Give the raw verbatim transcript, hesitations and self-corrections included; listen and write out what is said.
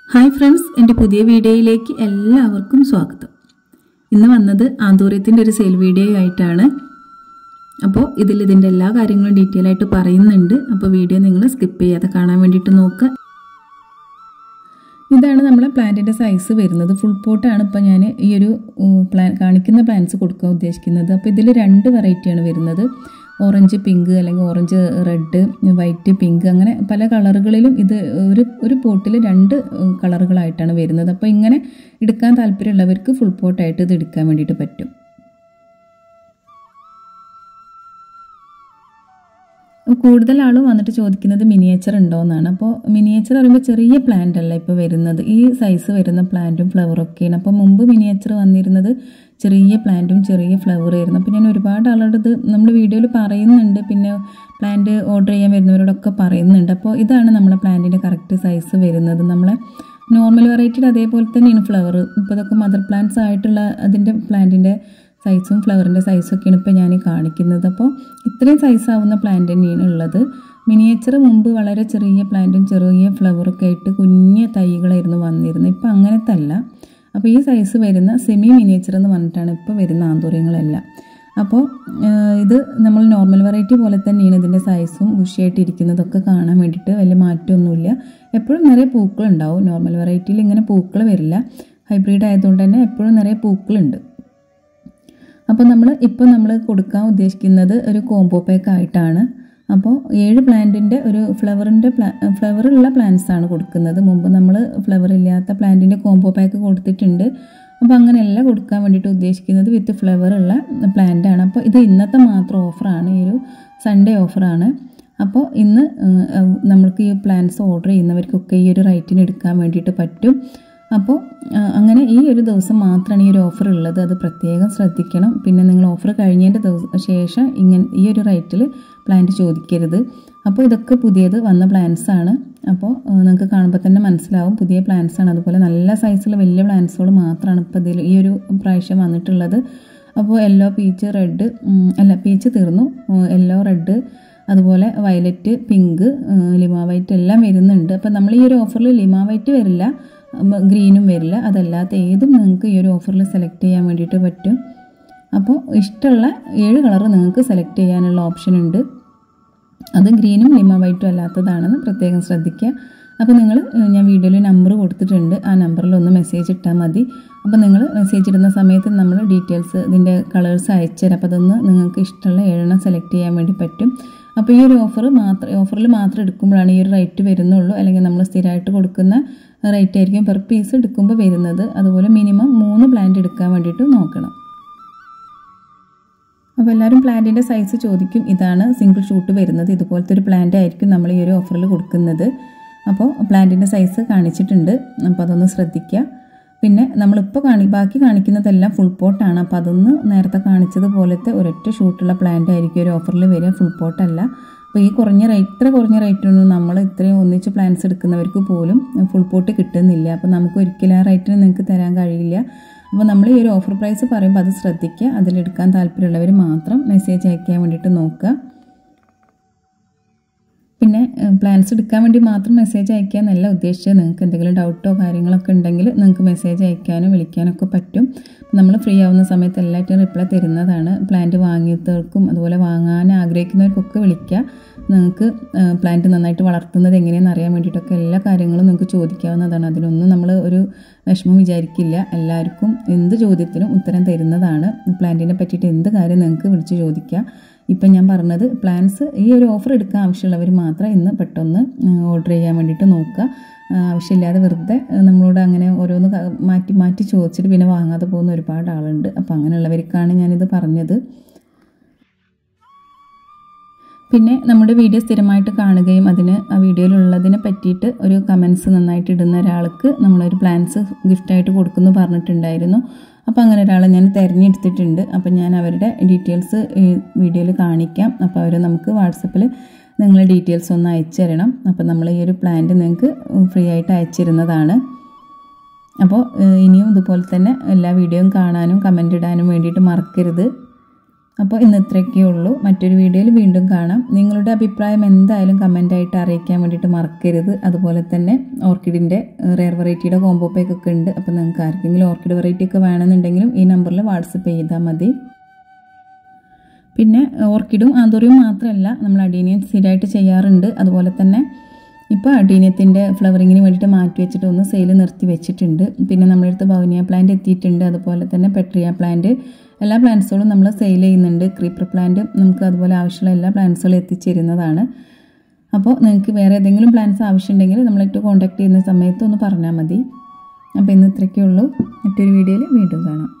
Hi friends, എൻ്റെ പുതിയ വീഡിയോയിലേക്ക് എല്ലാവർക്കും സ്വാഗതം. ഇന്ന് വന്നത് ആന്തൂര്യത്തിൻ്റെ ഒരു സെയിൽ വീഡിയോ ആയിട്ടാണ്. അപ്പോൾ ഇതിൽ ഇതിൻ്റെ എല്ലാ കാര്യങ്ങളും ഡീറ്റെയിൽ ആയിട്ട് പറയുന്നുണ്ട്. അപ്പോൾ വീഡിയോ നിങ്ങൾ സ്കിപ്പ് ചെയ്യാതെ കാണാൻ വേണ്ടിയിട്ട് നോക്കുക. ഇതാണ് നമ്മളെ പ്ലാന്റിൻ്റെ സൈസ് വരുന്നത്. ഫുൾ പോട്ടാണ് ഇപ്പോൾ ഞാൻ ഈ ഒരു പ്ലാൻ കാണിക്കുന്ന പ്ലാന്റ്സ് കൊടുക്കാൻ ഉദ്ദേശിക്കുന്നത്. അപ്പോൾ ഇതിൽ രണ്ട് വെറൈറ്റിയാണ് വരുന്നത്. ഓറഞ്ച് പിങ്ക് അല്ലെങ്കിൽ ഓറഞ്ച് റെഡ്, വൈറ്റ് പിങ്ക്, അങ്ങനെ പല കളറുകളിലും ഇത് ഒരു ഒരു പോട്ടിൽ രണ്ട് കളറുകളായിട്ടാണ് വരുന്നത്. അപ്പോൾ ഇങ്ങനെ എടുക്കാൻ താല്പര്യമുള്ളവർക്ക് ഫുൾ പോട്ടായിട്ട് ഇത് എടുക്കാൻ വേണ്ടിയിട്ട് പറ്റും. കൂടുതൽ ആളും വന്നിട്ട് ചോദിക്കുന്നത് മിനിയേച്ചർ ഉണ്ടോ എന്നാണ്. അപ്പോൾ മിനിയേച്ചർ പറയുമ്പോൾ ചെറിയ പ്ലാന്റ് അല്ല ഇപ്പോൾ വരുന്നത്, ഈ സൈസ് വരുന്ന പ്ലാന്റും ഫ്ലവറൊക്കെയാണ്. അപ്പോൾ മുമ്പ് മിനിയേച്ചർ വന്നിരുന്നത് ചെറിയ പ്ലാന്റും ചെറിയ ഫ്ലവർ ആയിരുന്നു. അപ്പോൾ ഞാൻ ഒരുപാട് ആളുടെ ഇത് നമ്മൾ വീഡിയോയിൽ പറയുന്നുണ്ട്, പിന്നെ പ്ലാന്റ് ഓർഡർ ചെയ്യാൻ വരുന്നവരോടൊക്കെ പറയുന്നുണ്ട്. അപ്പോൾ ഇതാണ് നമ്മളെ പ്ലാന്റിൻ്റെ കറക്റ്റ് സൈസ് വരുന്നത്. നമ്മളെ നോർമൽ വെറൈറ്റിയുടെ അതേപോലെ തന്നെയാണ് ഫ്ലവർ. ഇപ്പോൾ ഇതൊക്കെ മദർ പ്ലാന്റ്സ് ആയിട്ടുള്ള അതിൻ്റെ പ്ലാന്റിൻ്റെ സൈസും ഫ്ലവറിൻ്റെ സൈസും ഒക്കെയാണ് ഇപ്പോൾ ഞാൻ കാണിക്കുന്നത്. അപ്പോൾ ഇത്രയും സൈസാവുന്ന പ്ലാന്റ് തന്നെയാണ് ഉള്ളത്. മിനിയേച്ചർ മുമ്പ് വളരെ ചെറിയ പ്ലാന്റും ചെറിയ ഫ്ലവറൊക്കെ ആയിട്ട് കുഞ്ഞ് തൈകളായിരുന്നു വന്നിരുന്നത്. ഇപ്പോൾ അങ്ങനത്തെ അല്ല. അപ്പോൾ ഈ സൈസ് വരുന്ന സെമി മിനിയേച്ചർ എന്ന് പറഞ്ഞിട്ടാണ് ഇപ്പോൾ വരുന്ന ആന്തൂര്യങ്ങളെല്ലാം. അപ്പോൾ ഇത് നമ്മൾ നോർമൽ വെറൈറ്റി പോലെ തന്നെയാണ് ഇതിൻ്റെ സൈസും ബുഷിയായിട്ടിരിക്കുന്നതൊക്കെ കാണാൻ വേണ്ടിയിട്ട് വലിയ മാറ്റമൊന്നുമില്ല. എപ്പോഴും നിറയെ പൂക്കളുണ്ടാവും. നോർമൽ വെറൈറ്റിയിൽ ഇങ്ങനെ പൂക്കൾ വരില്ല. ഹൈബ്രിഡ് ആയതുകൊണ്ട് തന്നെ എപ്പോഴും നിറയെ പൂക്കളുണ്ട്. അപ്പോൾ നമ്മൾ ഇപ്പോൾ നമ്മൾ കൊടുക്കാൻ ഉദ്ദേശിക്കുന്നത് ഒരു കോംബോ പാക്ക് ആയിട്ടാണ്. അപ്പോൾ ഏഴ് പ്ലാന്റിൻ്റെ ഒരു ഫ്ലവറിൻ്റെ പ്ലാ ഫ്ലവറുള്ള പ്ലാന്റ്സാണ് കൊടുക്കുന്നത്. മുമ്പ് നമ്മൾ ഫ്ലവർ ഇല്ലാത്ത പ്ലാന്റിൻ്റെ കോംബോ പാക്ക് കൊടുത്തിട്ടുണ്ട്. അപ്പോൾ അങ്ങനെയല്ല കൊടുക്കാൻ വേണ്ടിയിട്ട് ഉദ്ദേശിക്കുന്നത് വിത്ത് ഫ്ലവറുള്ള പ്ലാന്റാണ്. അപ്പോൾ ഇത് ഇന്നത്തെ മാത്രം ഓഫറാണ്, ഈ ഒരു സൺഡേ ഓഫറാണ്. അപ്പോൾ ഇന്ന് നമ്മൾക്ക് ഈ പ്ലാന്റ്സ് ഓർഡർ ചെയ്യുന്നവർക്കൊക്കെ ഈ ഒരു റേറ്റിന് എടുക്കാൻ വേണ്ടിയിട്ട് പറ്റും. അപ്പോൾ അങ്ങനെ ഈ ഒരു ദിവസം മാത്രമാണ് ഈ ഒരു ഓഫർ ഉള്ളത്, അത് പ്രത്യേകം ശ്രദ്ധിക്കണം. പിന്നെ നിങ്ങൾ ഓഫർ കഴിഞ്ഞതിൻ്റെ ദിവസം ശേഷം ഇങ്ങനെ ഈ ഒരു റേറ്റിൽ പ്ലാന്റ് ചോദിക്കരുത്. അപ്പോൾ ഇതൊക്കെ പുതിയത് വന്ന പ്ലാന്റ്സാണ്. അപ്പോൾ നിങ്ങൾക്ക് കാണുമ്പോൾ തന്നെ മനസ്സിലാവും പുതിയ പ്ലാന്റ്സാണ്. അതുപോലെ നല്ല സൈസുള്ള വലിയ പ്ലാന്റ്സുകൾ മാത്രമാണ് ഇപ്പോൾ ഇതിൽ ഈ ഒരു പ്രാവശ്യം വന്നിട്ടുള്ളത്. അപ്പോൾ യെല്ലോ, പീച്ച്, റെഡ്, അല്ല പീച്ച് തീർന്നു, യെല്ലോ, റെഡ്, അതുപോലെ വയലറ്റ്, പിങ്ക്, ലിമ വൈറ്റ് എല്ലാം വരുന്നുണ്ട്. അപ്പോൾ നമ്മൾ ഈ ഒരു ഓഫറിൽ ലിമ വൈറ്റ് വരില്ല, ഗ്രീനും വരില്ല. അതല്ലാത്ത ഏതും നിങ്ങൾക്ക് ഈ ഒരു ഓഫറിൽ സെലക്ട് ചെയ്യാൻ വേണ്ടിയിട്ട് പറ്റും. അപ്പോൾ ഇഷ്ടമുള്ള ഏഴ് കളർ നിങ്ങൾക്ക് സെലക്ട് ചെയ്യാനുള്ള ഓപ്ഷൻ ഉണ്ട്. അത് ഗ്രീനും ലിമ വൈറ്റും അല്ലാത്തതാണെന്ന് പ്രത്യേകം ശ്രദ്ധിക്കുക. അപ്പോൾ നിങ്ങൾ ഞാൻ വീഡിയോയിൽ നമ്പർ കൊടുത്തിട്ടുണ്ട്, ആ നമ്പറിൽ ഒന്ന് മെസ്സേജ് ഇട്ടാൽ മതി. അപ്പോൾ നിങ്ങൾ മെസ്സേജ് ഇടുന്ന സമയത്ത് നമ്മൾ ഡീറ്റെയിൽസ് ഇതിൻ്റെ കളേഴ്സ് അയച്ചു തരാം. അപ്പോൾ അതൊന്ന് നിങ്ങൾക്ക് ഇഷ്ടമുള്ള ഏഴെണ്ണം സെലക്ട് ചെയ്യാൻ വേണ്ടി പറ്റും. അപ്പോൾ ഈ ഒരു ഓഫർ മാത്രം ഓഫറിൽ മാത്രം എടുക്കുമ്പോഴാണ് ഈ ഒരു റേറ്റ് വരുന്നുള്ളൂ. അല്ലെങ്കിൽ നമ്മൾ സ്ഥിരമായിട്ട് കൊടുക്കുന്ന റേറ്റ് ആയിരിക്കും പെർ പീസ് എടുക്കുമ്പോൾ വരുന്നത്. അതുപോലെ മിനിമം മൂന്ന് പ്ലാന്റ് എടുക്കാൻ വേണ്ടിയിട്ട് നോക്കണം. അപ്പോൾ എല്ലാവരും പ്ലാന്റിൻ്റെ സൈസ് ചോദിക്കും. ഇതാണ് സിംഗിൾ ഷൂട്ട് വരുന്നത്. ഇതുപോലത്തെ ഒരു പ്ലാന്റ് ആയിരിക്കും നമ്മൾ ഈ ഒരു ഓഫറിൽ കൊടുക്കുന്നത്. അപ്പോൾ പ്ലാന്റിൻ്റെ സൈസ് കാണിച്ചിട്ടുണ്ട്. അപ്പോൾ അതൊന്ന് ശ്രദ്ധിക്കുക. പിന്നെ നമ്മളിപ്പോൾ കാണി ബാക്കി കാണിക്കുന്നതെല്ലാം ഫുൾ പോട്ടാണ്. അപ്പോൾ അതൊന്ന് നേരത്തെ കാണിച്ചതുപോലത്തെ ഒരൊറ്റ ഷൂട്ടുള്ള പ്ലാന്റ് ആയിരിക്കും ഒരു ഓഫറിൽ വരിക, ഫുൾ പോട്ടല്ല. അപ്പോൾ ഈ കുറഞ്ഞ റേറ്റ് ഇത്ര കുറഞ്ഞ റേറ്റൊന്നും നമ്മൾ ഇത്രയും ഒന്നിച്ച് പ്ലാന്റ്സ് എടുക്കുന്നവർക്ക് പോലും ഫുൾ പോട്ട് കിട്ടുന്നില്ല. അപ്പോൾ നമുക്ക് ഒരിക്കലും ആ റേറ്റിന് നിങ്ങൾക്ക് തരാൻ കഴിയില്ല. അപ്പോൾ നമ്മൾ ഈ ഒരു ഓഫർ പ്രൈസ് പറയുമ്പോൾ അത് ശ്രദ്ധിക്കുക. അതിലെടുക്കാൻ താല്പര്യമുള്ളവർ മാത്രം മെസ്സേജ് അയക്കാൻ വേണ്ടിയിട്ട് നോക്കുക. പിന്നെ പ്ലാൻസ് എടുക്കാൻ വേണ്ടി മാത്രം മെസ്സേജ് അയക്കാൻ എന്നല്ല ഉദ്ദേശിച്ചത്. നിങ്ങൾക്ക് എന്തെങ്കിലും ഡൗട്ടോ കാര്യങ്ങളൊക്കെ ഉണ്ടെങ്കിൽ നിങ്ങൾക്ക് മെസ്സേജ് അയക്കാനോ വിളിക്കാനൊക്കെ പറ്റും. നമ്മൾ ഫ്രീ ആവുന്ന സമയത്ത് എല്ലായിട്ടും റിപ്ലൈ തരുന്നതാണ്. പ്ലാന്റ് വാങ്ങിയവർക്കും അതുപോലെ വാങ്ങാൻ ആഗ്രഹിക്കുന്നവർക്കൊക്കെ വിളിക്കുക. നിങ്ങൾക്ക് പ്ലാന്റ് നന്നായിട്ട് വളർത്തുന്നത് എങ്ങനെയാണെന്ന് അറിയാൻ വേണ്ടിയിട്ടൊക്കെ എല്ലാ കാര്യങ്ങളും നിങ്ങൾക്ക് ചോദിക്കാവുന്നതാണ്. അതിനൊന്നും നമ്മൾ ഒരു വിഷമം വിചാരിക്കില്ല. എല്ലാവർക്കും എന്ത് ചോദ്യത്തിനും ഉത്തരം തരുന്നതാണ്. പ്ലാന്റിനെ പറ്റിയിട്ട് എന്ത് കാര്യം നിങ്ങൾക്ക് വിളിച്ച് ചോദിക്കുക. ഇപ്പം ഞാൻ പറഞ്ഞത് പ്ലാൻസ് ഈ ഒരു ഓഫർ എടുക്കാൻ ആവശ്യമുള്ളവർ മാത്രം ഇന്ന് പെട്ടെന്ന് ഓർഡർ ചെയ്യാൻ വേണ്ടിയിട്ട് നോക്കുക. ആവശ്യമില്ലാതെ വെറുതെ നമ്മളോട് അങ്ങനെ ഓരോന്ന് മാറ്റി മാറ്റി ചോദിച്ചിട്ട് പിന്നെ വാങ്ങാതെ പോകുന്ന ഒരുപാട് ആളുണ്ട്. അപ്പോൾ അങ്ങനെയുള്ളവർക്കാണ് ഞാനിത് പറഞ്ഞത്. പിന്നെ നമ്മുടെ വീഡിയോ സ്ഥിരമായിട്ട് കാണുകയും അതിന് ആ വീഡിയോയിലുള്ളതിനെ പറ്റിയിട്ട് ഒരു കമൻസ് നന്നായിട്ട് ഇടുന്ന ഒരാൾക്ക് നമ്മളൊരു പ്ലാൻസ് ഗിഫ്റ്റായിട്ട് കൊടുക്കുമെന്ന് പറഞ്ഞിട്ടുണ്ടായിരുന്നു. അപ്പോൾ അങ്ങനെ ഒരാളെ ഞാൻ തിരഞ്ഞെടുത്തിട്ടുണ്ട്. അപ്പോൾ ഞാൻ അവരുടെ ഡീറ്റെയിൽസ് ഈ വീഡിയോയിൽ കാണിക്കാം. അപ്പോൾ അവർ നമുക്ക് വാട്സപ്പിൽ നിങ്ങളെ ഡീറ്റെയിൽസ് ഒന്ന് അയച്ചു തരണം. അപ്പോൾ നമ്മൾ ഈ ഒരു പ്ലാന്റ് നിങ്ങൾക്ക് ഫ്രീ ആയിട്ട് അയച്ചിരുന്നതാണ്. അപ്പോൾ ഇനിയും ഇതുപോലെ തന്നെ എല്ലാ വീഡിയോയും കാണാനും കമൻ്റ് ഇടാനും വേണ്ടിയിട്ട് മറക്കരുത്. അപ്പോൾ ഇന്ന് ഇത്രയൊക്കെ ഉള്ളൂ. മറ്റൊരു വീഡിയോയിൽ വീണ്ടും കാണാം. നിങ്ങളുടെ അഭിപ്രായം എന്തായാലും കമൻ്റായിട്ട് അറിയിക്കാൻ വേണ്ടിയിട്ട് മറക്കരുത്. അതുപോലെ തന്നെ ഓർക്കിഡിൻ്റെ റെയർ വെറൈറ്റിയുടെ കോംബോ പാക്ക് ഒക്കെ ഉണ്ട്. അപ്പോൾ നിങ്ങൾക്ക് ആർക്കെങ്കിലും ഓർക്കിഡ് വെറൈറ്റി ഒക്കെ വേണമെന്നുണ്ടെങ്കിലും ഈ നമ്പറിൽ വാട്സപ്പ് ചെയ്താൽ മതി. പിന്നെ ഓർക്കിഡും ആന്തൂറിയും മാത്രമല്ല, നമ്മൾ അഡീനിയം സ്ഥിരമായിട്ട് ചെയ്യാറുണ്ട്. അതുപോലെ തന്നെ ഇപ്പോൾ അഡീനിയത്തിൻ്റെ ഫ്ലവറിങ്ങിന് വേണ്ടിയിട്ട് മാറ്റി വെച്ചിട്ട് ഒന്ന് സെയിൽ നിർത്തി വെച്ചിട്ടുണ്ട്. പിന്നെ നമ്മുടെ അടുത്ത് ബൗനിയ പ്ലാന്റ് എത്തിയിട്ടുണ്ട്. അതുപോലെ തന്നെ പെട്രിയ പ്ലാന്റ്, എല്ലാ പ്ലാന്റ്സുകളും നമ്മൾ സെയിൽ ചെയ്യുന്നുണ്ട്. ക്രീപ്പർ പ്ലാന്റ് നമുക്ക് അതുപോലെ ആവശ്യമുള്ള എല്ലാ പ്ലാന്റ്സുകളും എത്തിച്ചേരുന്നതാണ്. അപ്പോൾ നിങ്ങൾക്ക് വേറെ ഏതെങ്കിലും പ്ലാന്റ്സ് ആവശ്യമുണ്ടെങ്കിൽ നമ്മളായിട്ട് കോൺടാക്ട് ചെയ്യുന്ന സമയത്ത് ഒന്ന് പറഞ്ഞാൽ മതി. അപ്പോൾ ഇന്ന് ഇത്രയൊക്കെ ഉള്ളൂ. മറ്റൊരു വീഡിയോയിൽ വീണ്ടും കാണാം.